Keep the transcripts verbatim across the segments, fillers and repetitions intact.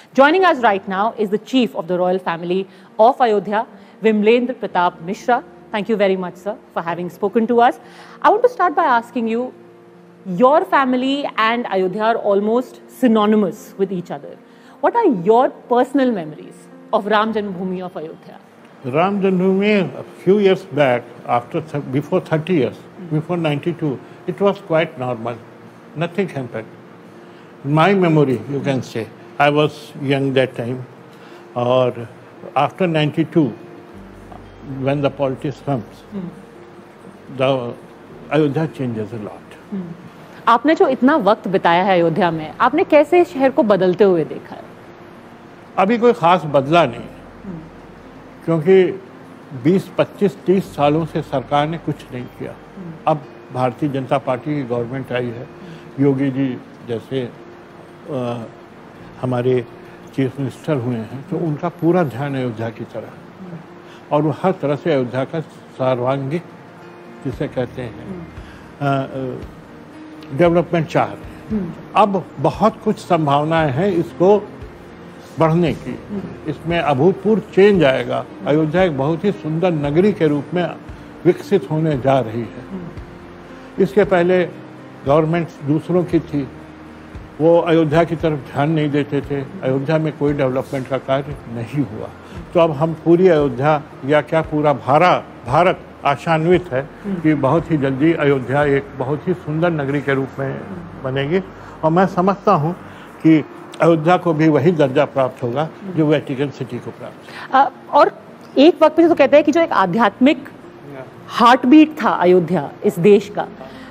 Joining us right now is the chief of the royal family of Ayodhya, Vimlendra Pratap Mishra. Thank you very much, sir, for having spoken to us. I want to start by asking you, your family and Ayodhya are almost synonymous with each other. What are your personal memories of Ram Janmabhoomi of Ayodhya? Ram Janmabhoomi, a few years back, after th before thirty years, before ninety-two, it was quite normal. Nothing happened. My memory, you can say, I was young that time, or after ninety-two, when the politics comes, hmm. the Ayodhya changes a lot. Hmm. आपने जो इतना वक्त बिताया है अयोध्या में, आपने कैसे शहर को बदलते हुए देखा है? अभी कोई खास बदला नहीं, hmm. क्योंकि बीस, पच्चीस, तीस सालों से सरकार ने कुछ नहीं किया। hmm. अब भारतीय जनता पार्टी की गवर्नमेंट आई है, hmm. योगी जी जैसे आ, हमारे चीफ मिनिस्टर हुए हैं, तो उनका पूरा ध्यान अयोध्या की तरफ, hmm. और वो हर तरह से अयोध्या का सर्वांगीण, जिसे कहते हैं, डेवलपमेंट चाह रहे हैं। hmm. अब बहुत कुछ संभावनाएं हैं इसको बढ़ने की। hmm. इसमें अभूतपूर्व चेंज आएगा। hmm. अयोध्या एक बहुत ही सुंदर नगरी के रूप में विकसित होने जा रही है। hmm. इसके पहले गवर्नमेंट दूसरों की थी, वो अयोध्या की तरफ ध्यान नहीं देते थे, अयोध्या में कोई डेवलपमेंट का कार्य नहीं हुआ। तो अब हम पूरी अयोध्या, या क्या पूरा भारा भारत आशान्वित है कि बहुत ही जल्दी अयोध्या एक बहुत ही सुंदर नगरी के रूप में बनेगी, और मैं समझता हूँ कि अयोध्या को भी वही दर्जा प्राप्त होगा जो वेटिकन सिटी को प्राप्त। आ, और एक वक्त पे तो कहते हैं कि जो एक आध्यात्मिक हार्ट बीट था अयोध्या इस देश का,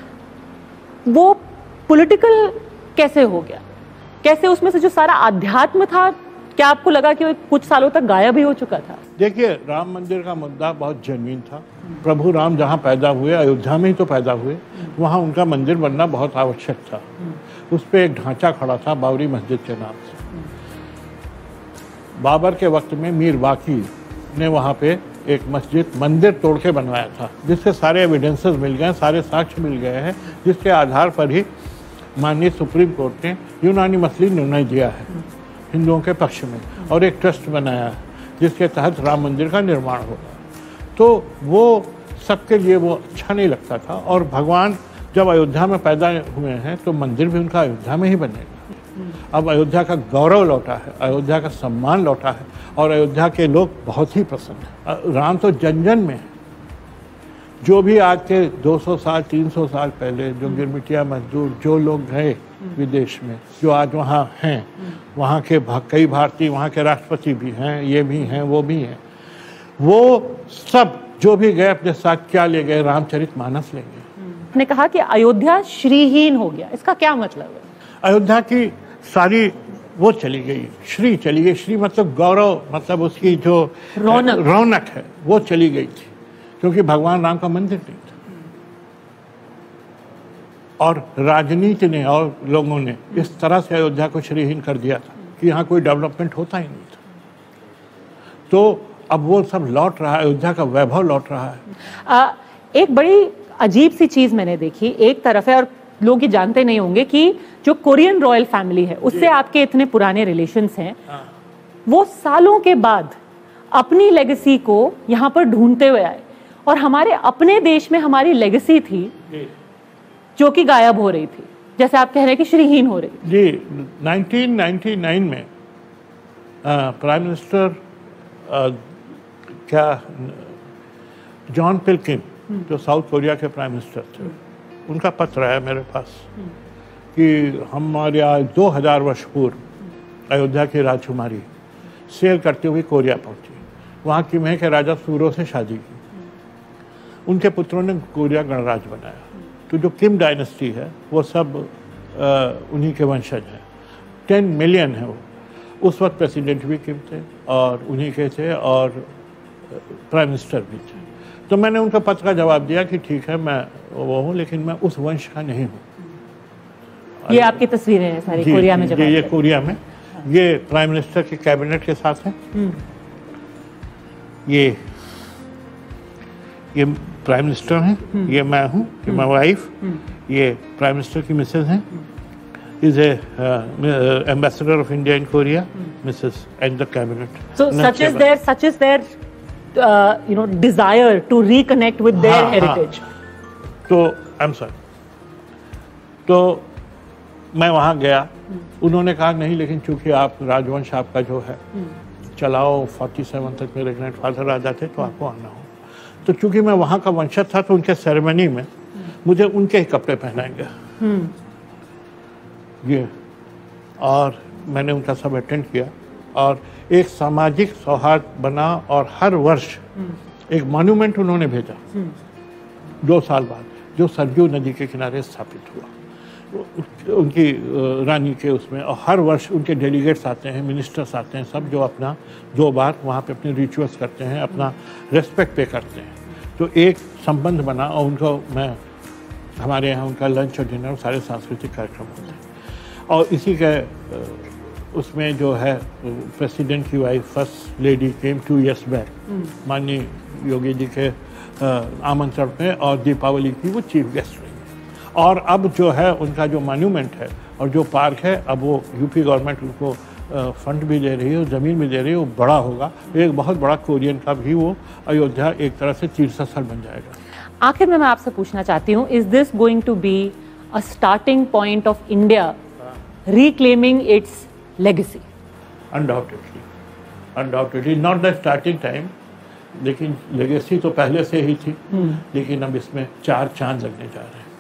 वो पॉलिटिकल कैसे हो गया? कैसे उसमें से जो सारा आध्यात्म था, क्या आपको लगा कि वो कुछ सालों तक गायब ही हो चुका था? देखिए, राम मंदिर का मुद्दा बहुत जेन्युइन था। प्रभु राम जहाँ पैदा हुए, अयोध्या में ही तो पैदा हुए, वहाँ उनका मंदिर बनना बहुत आवश्यक था। उस पर एक ढांचा खड़ा था बाबरी मस्जिद के नाम से। बाबर के वक्त में मीर बाकी ने वहाँ पे एक मस्जिद मंदिर तोड़ के बनवाया था, जिससे सारे एविडेंसेस मिल गए, सारे साक्ष्य मिल गए हैं, जिसके आधार पर ही माननीय सुप्रीम कोर्ट ने यूनानिमसली निर्णय दिया है हिंदुओं के पक्ष में, और एक ट्रस्ट बनाया है जिसके तहत राम मंदिर का निर्माण होगा। तो वो सबके लिए वो अच्छा नहीं लगता था, और भगवान जब अयोध्या में पैदा हुए हैं तो मंदिर भी उनका अयोध्या में ही बनेगा। अब अयोध्या का गौरव लौटा है, अयोध्या का सम्मान लौटा है, और अयोध्या के लोग बहुत ही प्रसन्न हैं। राम तो जन जन में है। जो भी आज के दो सौ साल, तीन सौ साल पहले जो गिरमिटिया मजदूर, जो लोग गए विदेश में, जो आज वहाँ हैं, वहाँ के कई भारतीय, वहाँ के राष्ट्रपति भी हैं, ये भी हैं, वो भी हैं, वो सब जो भी गए अपने साथ क्या ले गए? रामचरितमानस ले गए। आपने कहा कि अयोध्या श्रीहीन हो गया, इसका क्या मतलब है? अयोध्या की सारी वो चली गई, श्री चली गई। श्री मतलब गौरव, मतलब उसकी जो रौनक रौनक है वो चली गई थी, क्योंकि भगवान राम का मंदिर नहीं था। और राजनीति ने और लोगों ने इस तरह से अयोध्या को श्रीहीन कर दिया था कि यहाँ कोई डेवलपमेंट होता ही नहीं था। तो अब वो सब लौट रहा है, अयोध्या का वैभव लौट रहा है। आ, एक बड़ी अजीब सी चीज मैंने देखी, एक तरफ है, और लोग ये जानते नहीं होंगे कि जो कोरियन रॉयल फैमिली है उससे आपके इतने पुराने रिलेशंस हैं, वो सालों के बाद अपनी लेगेसी को यहाँ पर ढूंढते हुए आए, और हमारे अपने देश में हमारी लेगेसी थी जो कि गायब हो रही थी, जैसे आप कह रहे हैं कि श्रीहीन हो रही थी। जी, नाइनटीन नाइंटी नाइन में प्राइम मिनिस्टर क्या जॉन पिल्किन, जो साउथ कोरिया के प्राइम मिनिस्टर थे, उनका पत्र आया मेरे पास कि हमारे आज दो हजार वर्ष पूर्व अयोध्या की राजकुमारी सेल करते हुए कोरिया पहुंची, वहाँ की महल के राजा सूरो से शादी की, उनके पुत्रों ने कोरिया गणराज्य बनाया। तो जो किम डायनेस्टी है वो सब आ, उन्हीं के वंशज हैं। टेन मिलियन है वो। उस वक्त प्रेसिडेंट भी किम थे और उन्हीं के थे, और प्राइम मिनिस्टर भी थे। तो मैंने उनका पत्र का जवाब दिया कि ठीक है, मैं वो हूँ, लेकिन मैं उस वंश का नहीं हूँ। ये आपकी तस्वीरें हैं सारी कोरिया में? जब ये, ये कोरिया में, ये प्राइम मिनिस्टर के कैबिनेट के साथ है। ये ये प्राइम मिनिस्टर हैं, ये मैं हूँ, ये माय वाइफ, ये प्राइम मिनिस्टर की मिसेज हैं, is a ambassador of India in Korea. Missus and the cabinet. So such is their such is their uh, you know desire to reconnect with their हाँ, heritage. हाँ. तो I am sorry, तो मैं वहाँ गया, उन्होंने कहा नहीं, लेकिन चूंकि आप राजवंश आपका जो है चलाओ, सैंतालीस तक मेरे ग्रैंडफादर राजा थे, तो आपको आना हो। तो चूंकि मैं वहाँ का वंशज था, तो उनके सेरेमनी में मुझे उनके ही कपड़े पहनाएंगे ये, और मैंने उनका सब अटेंड किया, और एक सामाजिक सौहार्द बना, और हर वर्ष एक मॉन्यूमेंट उन्होंने भेजा दो साल बाद, जो सरयू नदी के किनारे स्थापित हुआ उनकी रानी के उसमें, और हर वर्ष उनके डेलीगेट्स आते हैं, मिनिस्टर्स आते हैं, सब जो अपना दो बार वहाँ पे अपने रिचुअल्स करते हैं, अपना रेस्पेक्ट पे करते हैं। तो एक संबंध बना, और उनको मैं हमारे यहाँ उनका लंच और डिनर सारे सांस्कृतिक कार्यक्रम होते हैं। और इसी के उसमें जो है प्रेसिडेंट की wife first lady came two years back माननीय योगी जी के आमंत्रण में, और दीपावली की वो चीफ गेस्ट रही। और अब जो है उनका जो मॉन्यूमेंट है और जो पार्क है, अब वो यूपी गवर्नमेंट उनको फंड भी दे रही है, ज़मीन भी दे रही है, वो बड़ा होगा, एक बहुत बड़ा कोरियन का भी वो अयोध्या एक तरह से तीर्थ स्थल बन जाएगा। आखिर में मैं आपसे पूछना चाहती हूँ, is this going to be a starting point of India reclaiming its legacy? Undoubtedly, undoubtedly not the starting time, लेकिन लेगेसी तो पहले से ही थी, लेकिन अब इसमें चार चांद लगने जा रहे हैं।